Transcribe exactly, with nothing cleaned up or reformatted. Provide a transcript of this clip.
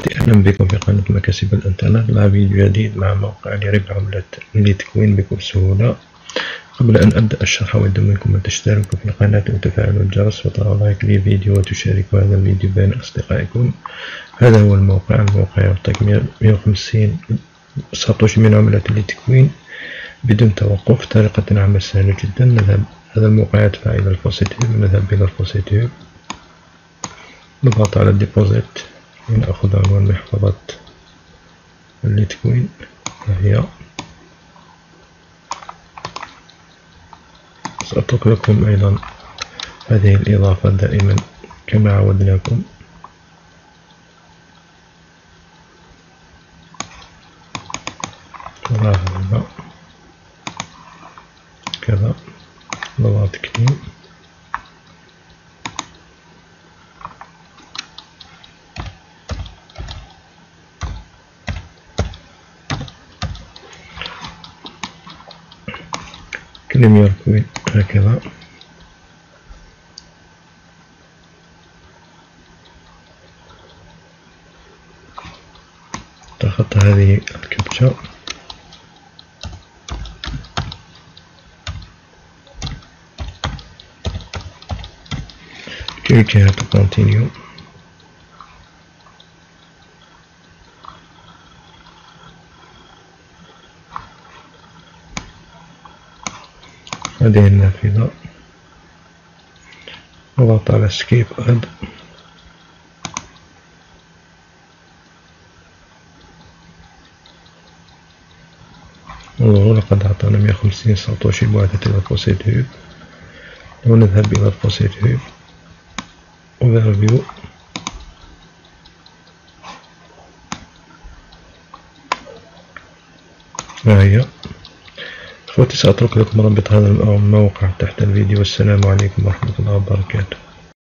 أخواتي، أهلا بكم في قناة مكاسب الإنترنت مع فيديو جديد مع موقع لربح عملة ليتكوين بكل سهولة. قبل أن أبدأ الشرح أود منكم أن تشتركوا في القناة وتفعلوا الجرس وتضعوا لايك للفيديو وتشاركوا هذا الفيديو بين أصدقائكم. هذا هو الموقع. الموقع يعطيك مئة وخمسين ساتوشي من عملة ليتكوين بدون توقف. طريقة عمل سهلة جدا. نذهب هذا الموقع يدفع إلى الفوسيتيف، نذهب إلى الفوسيتيف، نضغط على الديبوزيت ونأخذ عنوان محفظة الليتكوين. هي سأترك لكم أيضا هذه الإضافة دائما كما عودناكم. هذا كذا نضغط كليم، كليم يركوين هكذا. ضغط هذه الكبتشة click here to continue. هذه النافذة، نضغط على skip add. انظروا لقد أعطانا مئة وخمسين ساتوشي بعثة إلى البوسيتيف. لو نذهب إلى البوسيتيف overview، ها هي. اخوتي، سأترك لكم رابط هذا الموقع تحت الفيديو. والسلام عليكم ورحمة الله وبركاته.